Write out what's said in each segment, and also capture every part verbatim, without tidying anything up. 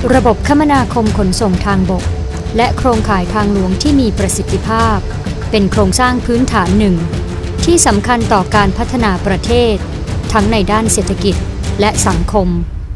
ระบบคมนาคมขนส่งทางบกและโครงข่ายทางหลวงที่มีประสิทธิภาพเป็นโครงสร้างพื้นฐานหนึ่งที่สำคัญต่อการพัฒนาประเทศทั้งในด้านเศรษฐกิจและสังคม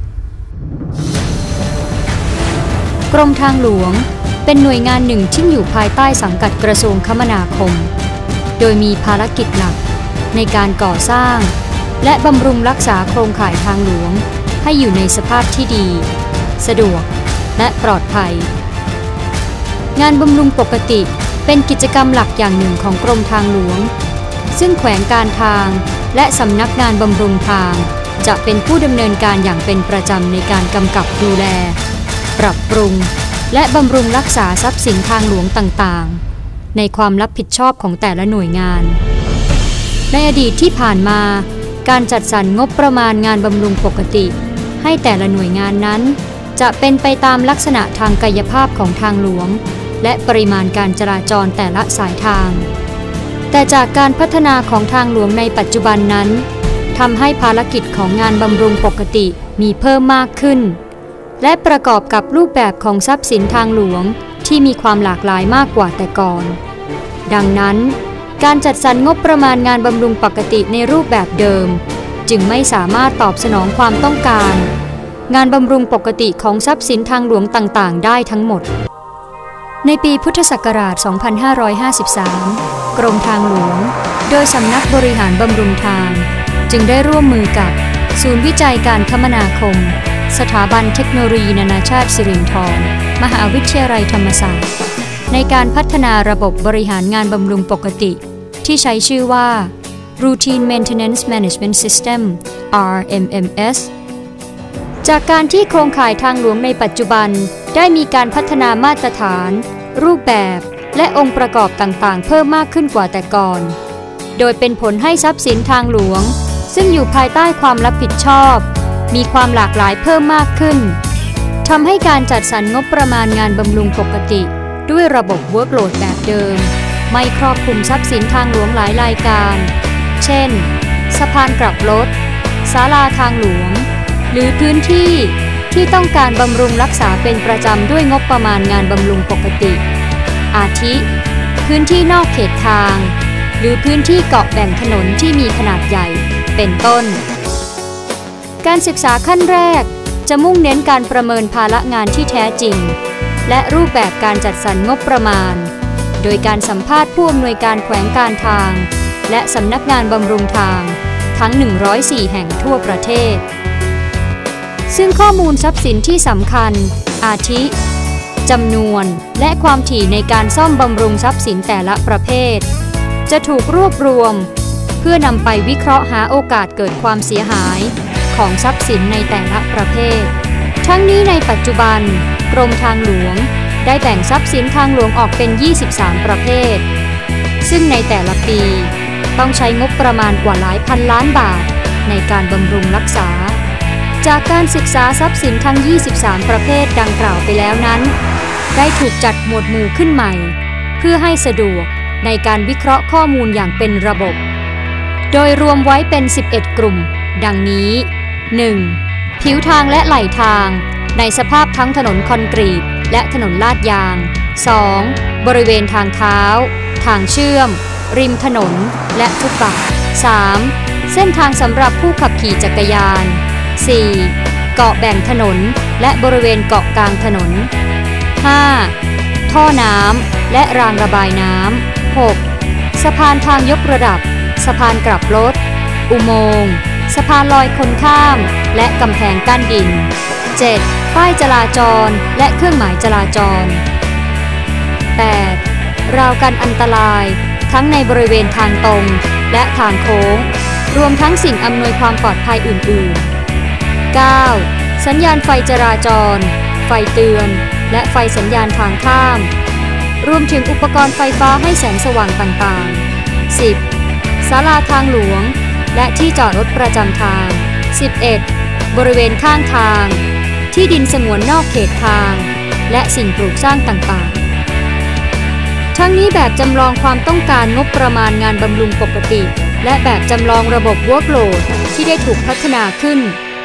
กรมทางหลวงเป็นหน่วยงานหนึ่งที่อยู่ภายใต้สังกัดกระทรวงคมนาคมโดยมีภารกิจหลักในการก่อสร้างและบำรุงรักษาโครงข่ายทางหลวงให้อยู่ในสภาพที่ดีสะดวกและปลอดภัยงานบำรุงปกติเป็นกิจกรรมหลักอย่างหนึ่งของกรมทางหลวงซึ่งแขวงการทางและสำนักงานบำรุงทางจะเป็นผู้ดำเนินการอย่างเป็นประจำในการกำกับดูแลปรับปรุงและบำรุงรักษาทรัพย์สินทางหลวงต่างๆในความรับผิดชอบของแต่ละหน่วยงานในอดีตที่ผ่านมาการจัดสรรงบประมาณงานบำรุงปกติให้แต่ละหน่วยงานนั้นจะเป็นไปตามลักษณะทางกายภาพของทางหลวงและปริมาณการจราจรแต่ละสายทางแต่จากการพัฒนาของทางหลวงในปัจจุบันนั้นทำให้ภารกิจของงานบำรุงปกติมีเพิ่มมากขึ้นและประกอบกับรูปแบบของทรัพย์สินทางหลวงที่มีความหลากหลายมากกว่าแต่ก่อนดังนั้นการจัดสรรงบประมาณงานบำรุงปกติในรูปแบบเดิมจึงไม่สามารถตอบสนองความต้องการงานบำรุงปกติของทรัพย์สินทางหลวงต่างๆได้ทั้งหมดในปีพุทธศักราช สองพันห้าร้อยห้าสิบสาม กรมทางหลวงโดยสำนักบริหารบำรุงทางจึงได้ร่วมมือกับศูนย์วิจัยการคมนาคมสถาบันเทคโนโลยีนานาชาติสิรินธรมหาวิทยาลัยธรรมศาสตร์ในการพัฒนาระบบบริหารงานบำรุงปกติที่ใช้ชื่อว่า Routine Maintenance Management System อาร์ เอ็ม เอ็ม เอส จากการที่โครงข่ายทางหลวงในปัจจุบันได้มีการพัฒนามาตรฐานรูปแบบและองค์ประกอบต่างๆเพิ่มมากขึ้นกว่าแต่ก่อนโดยเป็นผลให้ทรัพย์สินทางหลวงซึ่งอยู่ภายใต้ความรับผิดชอบมีความหลากหลายเพิ่มมากขึ้นทำให้การจัดสรรงบประมาณงานบำรุงปกติด้วยระบบ workload แบบเดิมไม่ครอบคลุมทรัพย์สินทางหลวงหลายรายการเช่นสะพานกลับรถศาลาทางหลวงหรือพื้นที่ที่ต้องการบำรุงรักษาเป็นประจำด้วยงบประมาณงานบำรุงปกติอาทิพื้นที่นอกเขตทางหรือพื้นที่เกาะแบ่งถนนที่มีขนาดใหญ่เป็นต้นการศึกษาขั้นแรกจะมุ่งเน้นการประเมินภาระงานที่แท้จริงและรูปแบบการจัดสรรงบประมาณโดยการสัมภาษณ์ผู้อำนวยการแขวงการทางและสำนักงานบำรุงทางทั้งหนึ่งร้อยสี่แห่งทั่วประเทศซึ่งข้อมูลทรัพย์สินที่สำคัญอาทิจำนวนและความถี่ในการซ่อมบำรุงทรัพย์สินแต่ละประเภทจะถูกรวบรวมเพื่อนำไปวิเคราะห์หาโอกาสเกิดความเสียหายของทรัพย์สินในแต่ละประเภททั้งนี้ในปัจจุบันกรมทางหลวงได้แบ่งทรัพย์สินทางหลวงออกเป็นยี่สิบสามประเภทซึ่งในแต่ละปีต้องใช้งบประมาณกว่าหลายพันล้านบาทในการบำรุงรักษาจากการศึกษาทรัพย์สินทั้งยี่สิบสามประเภทดังกล่าวไปแล้วนั้นได้ถูกจัดหมวดหมู่ขึ้นใหม่เพื่อให้สะดวกในการวิเคราะห์ข้อมูลอย่างเป็นระบบโดยรวมไว้เป็นสิบเอ็ดกลุ่มดังนี้ หนึ่ง. ผิวทางและไหล่ทางในสภาพทั้งถนนคอนกรีตและถนนลาดยาง สอง. บริเวณทางเท้าทางเชื่อมริมถนนและฟุตบาท สาม. เส้นทางสำหรับผู้ขับขี่จักรยาน สี่. เกาะแบ่งถนนและบริเวณเกาะกลางถนน ห้า. ท่อน้ำและรางระบายน้ำ หก. สะพานทางยกระดับสะพานกลับรถอุโมงค์สะพานลอยคนข้ามและกำแพงกั้นดิน เจ็ด. ป้ายจราจรและเครื่องหมายจราจร แปด. ราวกันอันตรายทั้งในบริเวณทางตรงและทางโค้งรวมทั้งสิ่งอำนวยความปลอดภัยอื่นๆ เก้า. สัญญาณไฟจราจรไฟเตือนและไฟสัญญาณทางข้ามรวมถึงอุปกรณ์ไฟฟ้าให้แสงสว่างต่างๆ สิบ. ศาลาทางหลวงและที่จอดรถประจำทาง สิบเอ็ด. บริเวณข้างทางที่ดินสงวนนอกเขตทางและสิ่งปลูกสร้างต่างๆทั้งนี้แบบจำลองความต้องการงบประมาณงานบำรุงปกติและแบบจำลองระบบ workload ที่ได้ถูกพัฒนาขึ้น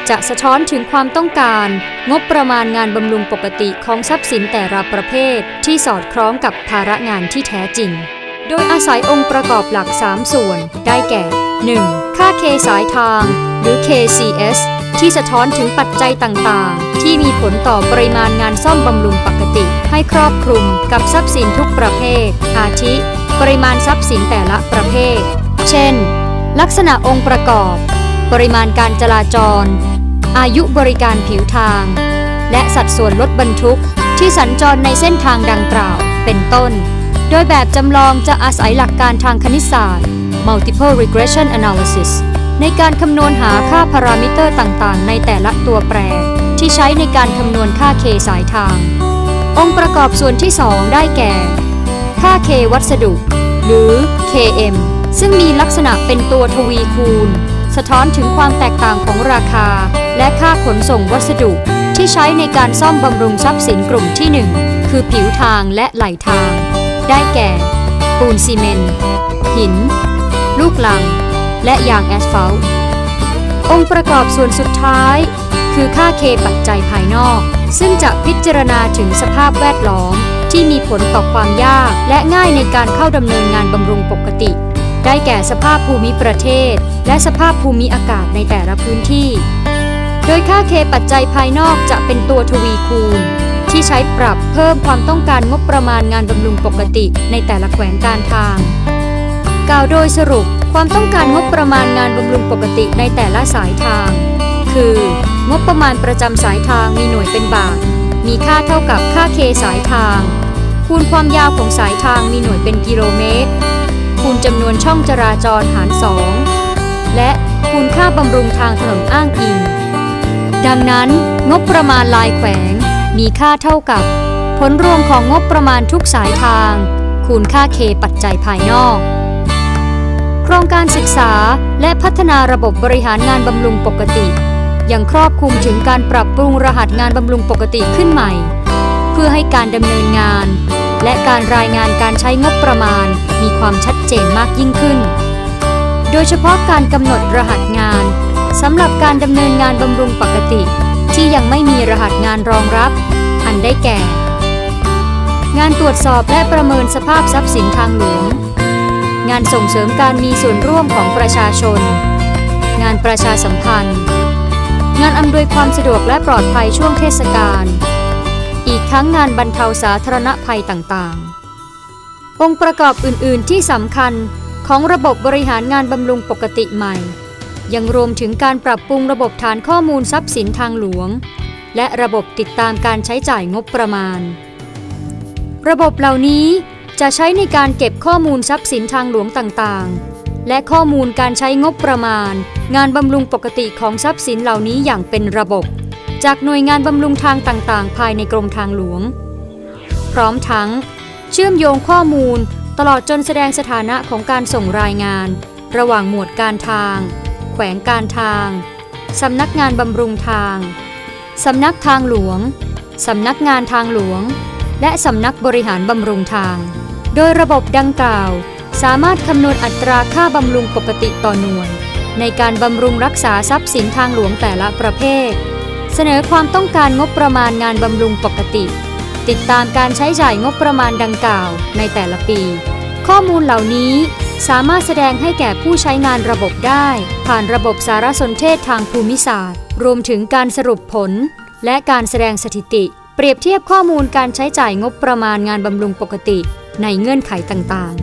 จะสะท้อนถึงความต้องการงบประมาณงานบำรุงปกติของทรัพย์สินแต่ละประเภทที่สอดคล้องกับภาระงานที่แท้จริงโดยอาศัยองค์ประกอบหลักสามส่วนได้แก่ หนึ่ง ค่า K สายทางหรือ เค ซี เอส ที่สะท้อนถึงปัจจัยต่างๆที่มีผลต่อปริมาณงานซ่อมบำรุงปกติให้ครอบคลุมกับทรัพย์สินทุกประเภทอาทิปริมาณทรัพย์สินแต่ละประเภทเช่นลักษณะองค์ประกอบปริมาณการจราจรอายุบริการผิวทางและสัดส่วนรถบรรทุกที่สัญจรในเส้นทางดังกล่าวเป็นต้นโดยแบบจำลองจะอาศัยหลักการทางคณิตศาสตร์ multiple regression analysis ในการคำนวณหาค่าพารามิเตอร์ต่างๆในแต่ละตัวแปรที่ใช้ในการคำนวณค่า K สายทางองค์ประกอบส่วนที่สองได้แก่ค่า K วัสดุหรือ เค เอ็ม ซึ่งมีลักษณะเป็นตัวทวีคูณสะท้อนถึงความแตกต่างของราคาและค่าขนส่งวัสดุที่ใช้ในการซ่อมบำรุงทรัพย์สินกลุ่มที่หนึ่งคือผิวทางและไหลทางได้แก่ปูนซีเมนต์หินลูกรังและยางแอสฟัลต์องค์ประกอบส่วนสุดท้ายคือค่า K ปัจจัยภายนอกซึ่งจะพิจารณาถึงสภาพแวดล้อมที่มีผลต่อความยากและง่ายในการเข้าดำเนินงานบำรุงปกติได้แก่สภาพภูมิประเทศและสภาพภูมิอากาศในแต่ละพื้นที่โดยค่า K ปัจจัยภายนอกจะเป็นตัวทวีคูณที่ใช้ปรับเพิ่มความต้องการงบประมาณงานบำรุงปกติในแต่ละแขวงการทางกล่าวโดยสรุปความต้องการงบประมาณงานบำรุงปกติในแต่ละสายทางคืองบประมาณประจำสายทางมีหน่วยเป็นบาทมีค่าเท่ากับค่า K สายทางคูณความยาวของสายทางมีหน่วยเป็นกิโลเมตรคูณจำนวนช่องจราจรหารสองและคูณค่าบำรุงทางถนนอ้างอิงดังนั้นงบประมาณรายแขวงมีค่าเท่ากับผลรวมของงบประมาณทุกสายทางคูณค่า K ปัจจัยภายนอกโครงการศึกษาและพัฒนาระบบบริหารงานบำรุงปกติยังครอบคลุมถึงการปรับปรุงรหัสงานบำรุงปกติขึ้นใหม่เพื่อให้การดำเนินงานและการรายงานการใช้งบประมาณมีความชัดเจนมากยิ่งขึ้นโดยเฉพาะการกำหนดรหัสงานสำหรับการดำเนินงานบำรุงปกติที่ยังไม่มีรหัสงานรองรับอันได้แก่งานตรวจสอบและประเมินสภาพทรัพย์สินทางหลวงงานส่งเสริมการมีส่วนร่วมของประชาชนงานประชาสัมพันธ์งานอำนวยความสะดวกและปลอดภัยช่วงเทศกาลอีกทั้งงานบรรเทาสาธารณภัยต่างๆองค์ประกอบอื่นๆที่สำคัญของระบบบริหารงานบำรุงปกติใหม่ยังรวมถึงการปรับปรุงระบบฐานข้อมูลทรัพย์สินทางหลวงและระบบติดตามการใช้จ่ายงบประมาณระบบเหล่านี้จะใช้ในการเก็บข้อมูลทรัพย์สินทางหลวงต่างๆและข้อมูลการใช้งบประมาณงานบำรุงปกติของทรัพย์สินเหล่านี้อย่างเป็นระบบจากหน่วยงานบำรุงทางต่างๆภายในกรมทางหลวงพร้อมทั้งเชื่อมโยงข้อมูลตลอดจนแสดงสถานะของการส่งรายงานระหว่างหมวดการทางแขวงการทางสำนักงานบำรุงทางสำนักทางหลวงสำนักงานทางหลวงและสำนักบริหารบำรุงทางโดยระบบดังกล่าวสามารถคำนวณอัตราค่าบำรุงปกติต่อหน่วยในการบำรุงรักษาทรัพย์สินทางหลวงแต่ละประเภทเสนอความต้องการงบประมาณงานบำรุงปกติติดตามการใช้จ่ายงบประมาณดังกล่าวในแต่ละปีข้อมูลเหล่านี้สามารถแสดงให้แก่ผู้ใช้งานระบบได้ผ่านระบบสารสนเทศทางภูมิศาสตร์รวมถึงการสรุปผลและการแสดงสถิติเปรียบเทียบข้อมูลการใช้จ่ายงบประมาณงานบำรุงปกติในเงื่อนไขต่าง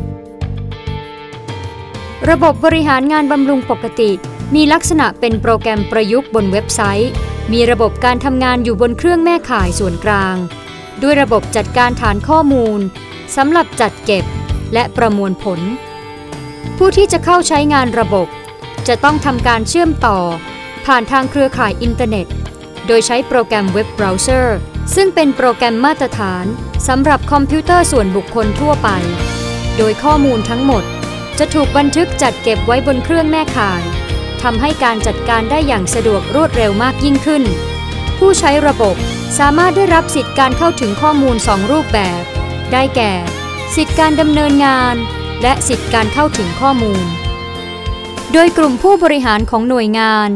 ๆระบบบริหารงานบำรุงปกติมีลักษณะเป็นโปรแกรมประยุกต์บนเว็บไซต์มีระบบการทำงานอยู่บนเครื่องแม่ข่ายส่วนกลางด้วยระบบจัดการฐานข้อมูลสำหรับจัดเก็บและประมวลผลผู้ที่จะเข้าใช้งานระบบจะต้องทำการเชื่อมต่อผ่านทางเครือข่ายอินเทอร์เน็ตโดยใช้โปรแกรมเว็บเบราว์เซอร์ซึ่งเป็นโปรแกรมมาตรฐานสำหรับคอมพิวเตอร์ส่วนบุคคลทั่วไปโดยข้อมูลทั้งหมดจะถูกบันทึกจัดเก็บไว้บนเครื่องแม่ข่ายทำให้การจัดการได้อย่างสะดวกรวดเร็วมากยิ่งขึ้นผู้ใช้ระบบสามารถได้รับสิทธิการเข้าถึงข้อมูลสองรูปแบบได้แก่สิทธิการดำเนินงานและสิทธิการเข้าถึงข้อมูลโดยกลุ่มผู้บริหารของหน่วยงาน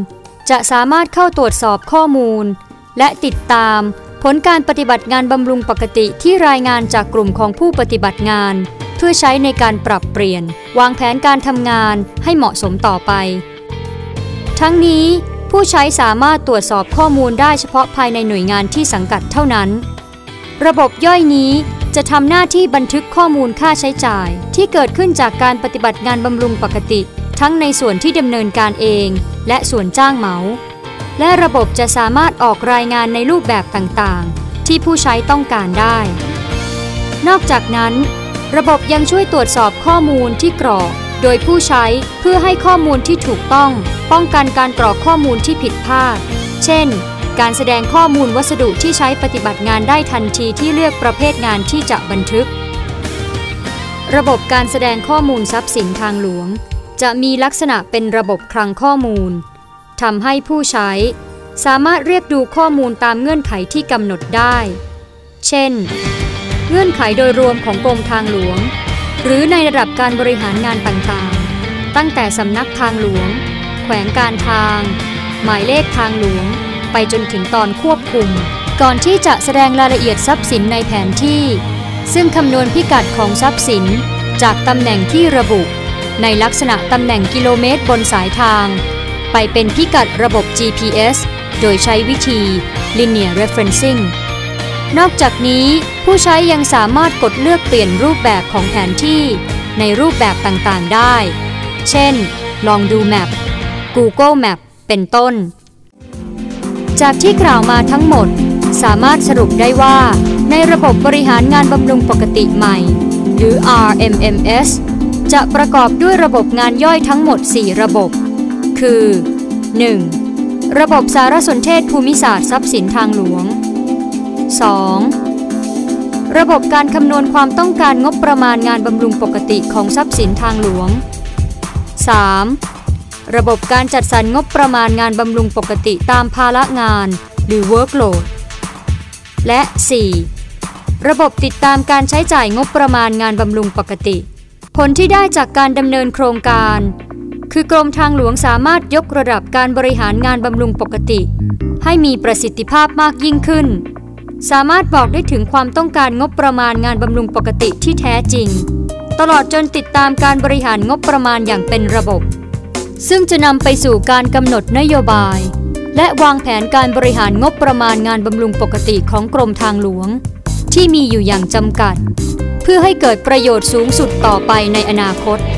จะสามารถเข้าตรวจสอบข้อมูลและติดตามผลการปฏิบัติงานบำรุงปกติที่รายงานจากกลุ่มของผู้ปฏิบัติงานเพื่อใช้ในการปรับเปลี่ยนวางแผนการทำงานให้เหมาะสมต่อไปทั้งนี้ผู้ใช้สามารถตรวจสอบข้อมูลได้เฉพาะภายในหน่วยงานที่สังกัดเท่านั้นระบบย่อยนี้จะทำหน้าที่บันทึกข้อมูลค่าใช้จ่ายที่เกิดขึ้นจากการปฏิบัติงานบำรุงปกติทั้งในส่วนที่ดำเนินการเองและส่วนจ้างเหมาและระบบจะสามารถออกรายงานในรูปแบบต่างๆที่ผู้ใช้ต้องการได้นอกจากนั้นระบบยังช่วยตรวจสอบข้อมูลที่กรอกโดยผู้ใช้เพื่อให้ข้อมูลที่ถูกต้องป้องกันการกรอกข้อมูลที่ผิดพลาดเช่นการแสดงข้อมูลวัสดุที่ใช้ปฏิบัติงานได้ทันทีที่เลือกประเภทงานที่จะบันทึกระบบการแสดงข้อมูลทรัพย์สินทางหลวงจะมีลักษณะเป็นระบบคลังข้อมูลทำให้ผู้ใช้สามารถเรียกดูข้อมูลตามเงื่อนไขที่กำหนดได้เช่นเงื่อนไขโดยรวมของกรมทางหลวงหรือในระดับการบริหารงานต่างๆตั้งแต่สำนักทางหลวงแขวงการทางหมายเลขทางหลวงไปจนถึงตอนควบคุมก่อนที่จะแสดงรายละเอียดทรัพย์สินในแผนที่ซึ่งคำนวณพิกัดของทรัพย์สินจากตำแหน่งที่ระบุในลักษณะตำแหน่งกิโลเมตรบนสายทางไปเป็นพิกัดระบบ จี พี เอส โดยใช้วิธี Linear Referencing นอกจากนี้ผู้ใช้ยังสามารถกดเลือกเปลี่ยนรูปแบบของแผนที่ในรูปแบบต่างๆได้เช่นลองดู Map Google Map เป็นต้นจากที่กล่าวมาทั้งหมดสามารถสรุปได้ว่าในระบบบริหารงานบำรุงปกติใหม่หรือ อาร์ เอ็ม เอ็ม เอส จะประกอบด้วยระบบงานย่อยทั้งหมดสี่ระบบคือ หนึ่ง. ระบบสารสนเทศภูมิศาสตร์ทรัพย์สินทางหลวง สอง. ระบบการคำนวณความต้องการงบประมาณงานบำรุงปกติของทรัพย์สินทางหลวง สาม. ระบบการจัดสรรงบประมาณงานบำรุงปกติตามภาระงานหรือ workload และ สี่. ระบบติดตามการใช้จ่ายงบประมาณงานบำรุงปกติผลที่ได้จากการดำเนินโครงการคือกรมทางหลวงสามารถยกระดับการบริหารงานบำรุงปกติให้มีประสิทธิภาพมากยิ่งขึ้นสามารถบอกได้ถึงความต้องการงบประมาณงานบำรุงปกติที่แท้จริงตลอดจนติดตามการบริหารงบประมาณอย่างเป็นระบบซึ่งจะนำไปสู่การกำหนดนโยบายและวางแผนการบริหารงบประมาณงานบำรุงปกติของกรมทางหลวงที่มีอยู่อย่างจำกัดเพื่อให้เกิดประโยชน์สูงสุดต่อไปในอนาคต